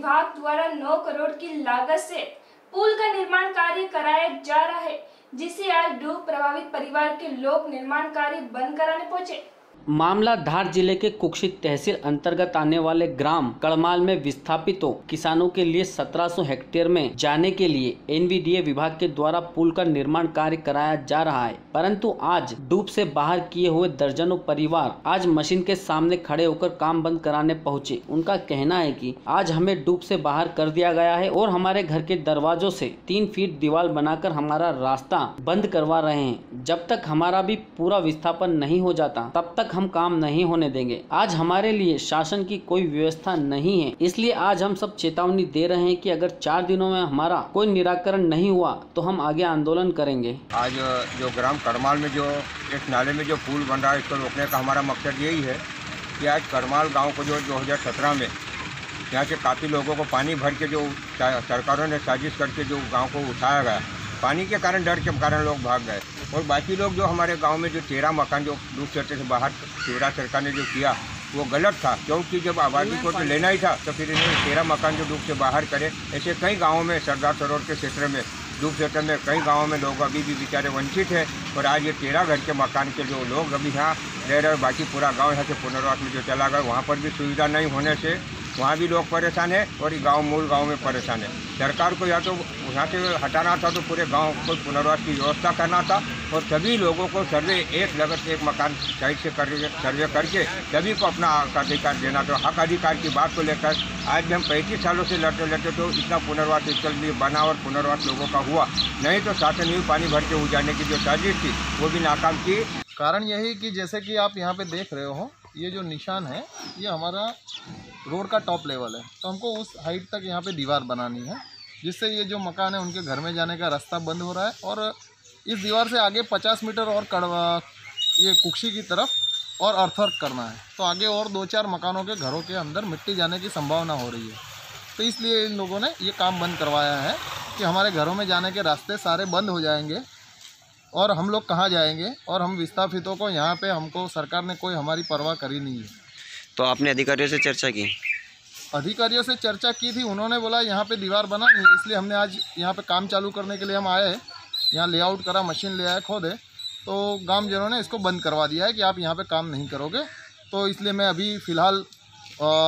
विभाग द्वारा 9 करोड़ की लागत से पुल का निर्माण कार्य कराया जा रहा है, जिसे आज डूब प्रभावित परिवार के लोग निर्माण कार्य बंद कराने पहुंचे। मामला धार जिले के कुक्षी तहसील अंतर्गत आने वाले ग्राम कड़माल में विस्थापितों किसानों के लिए 1700 हेक्टेयर में जाने के लिए एनवीडीए विभाग के द्वारा पुल का निर्माण कार्य कराया जा रहा है, परंतु आज डूब से बाहर किए हुए दर्जनों परिवार आज मशीन के सामने खड़े होकर काम बंद कराने पहुंचे। उनका कहना है कि आज हमें डूब से बाहर कर दिया गया है और हमारे घर के दरवाजों से 3 फीट दीवार बनाकर हमारा रास्ता बंद करवा रहे हैं। जब तक हमारा भी पूरा विस्थापन नहीं हो जाता तब तक हम काम नहीं होने देंगे। आज हमारे लिए शासन की कोई व्यवस्था नहीं है, इसलिए आज हम सब चेतावनी दे रहे हैं कि अगर 4 दिनों में हमारा कोई निराकरण नहीं हुआ तो हम आगे आंदोलन करेंगे। आज जो ग्राम कड़माल में जो एक नाले में जो पुल बन रहा है, इसको रोकने का हमारा मकसद यही है कि आज कड़माल गाँव को जो 2017 में यहाँ से काफ़ी लोगों को पानी भर के जो सरकारों ने साजिश करके जो गाँव को उठाया गया, पानी के कारण डर के कारण लोग भाग गए और बाकी लोग जो हमारे गांव में जो 13 मकान जो डूब क्षेत्र से बाहर शिवराज सरकार ने जो किया वो गलत था, क्योंकि जब आबादी को तो लेना ही था तो फिर इन्हें 13 मकान जो डूब से बाहर करे। ऐसे कई गाँवों में सरदार सरोवर के क्षेत्र में डूब क्षेत्र में कई गाँवों में लोग अभी भी बेचारे वंचित है और आज ये 13 घर के मकान के जो लोग अभी यहाँ रह रहे, बाकी पूरा गाँव यहाँ से पुनर्वास में जो चला गया, वहाँ पर भी सुविधा नहीं होने से वहाँ भी लोग परेशान है और गांव मूल गांव में परेशान है। सरकार को या तो यहाँ से हटाना था तो पूरे गांव को पुनर्वास की व्यवस्था करना था और सभी लोगों को सर्वे एक लगत एक मकान साइड से सर्वे करके सभी को अपना हक अधिकार देना। तो हक अधिकार की बात को लेकर आज भी हम 35 सालों से लड़ते तो इतना पुनर्वास स्थल भी बना और पुनर्वास लोगों का हुआ नहीं, तो शासन ही पानी भर के उजाड़ने की जो साजिश थी वो भी नाकाम की। कारण यही कि जैसे कि आप यहाँ पे देख रहे हो, ये जो निशान है ये हमारा रोड का टॉप लेवल है, तो हमको उस हाइट तक यहाँ पे दीवार बनानी है, जिससे ये जो मकान है उनके घर में जाने का रास्ता बंद हो रहा है और इस दीवार से आगे 50 मीटर और ये कुक्षी की तरफ और अर्थवर्क करना है, तो आगे और 2-4 मकानों के घरों के अंदर मिट्टी जाने की संभावना हो रही है। तो इसलिए इन लोगों ने ये काम बंद करवाया है कि हमारे घरों में जाने के रास्ते सारे बंद हो जाएंगे और हम लोग कहाँ जाएंगे और हम विस्थापितों को यहाँ पे हमको सरकार ने कोई हमारी परवाह करी नहीं है। तो आपने अधिकारियों से चर्चा की? अधिकारियों से चर्चा की थी, उन्होंने बोला यहाँ पे दीवार बना नहीं है, इसलिए हमने आज यहाँ पे काम चालू करने के लिए हम आए, यहाँ लेआउट करा, मशीन ले आए खोदे, तो गाँवजनों ने इसको बंद करवा दिया है कि आप यहाँ पे काम नहीं करोगे। तो इसलिए मैं अभी फ़िलहाल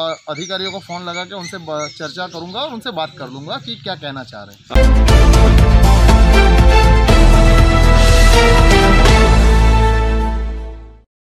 अधिकारियों को फ़ोन लगा के उनसे चर्चा करूँगा और उनसे बात कर लूँगा कि क्या कहना चाह रहे हैं।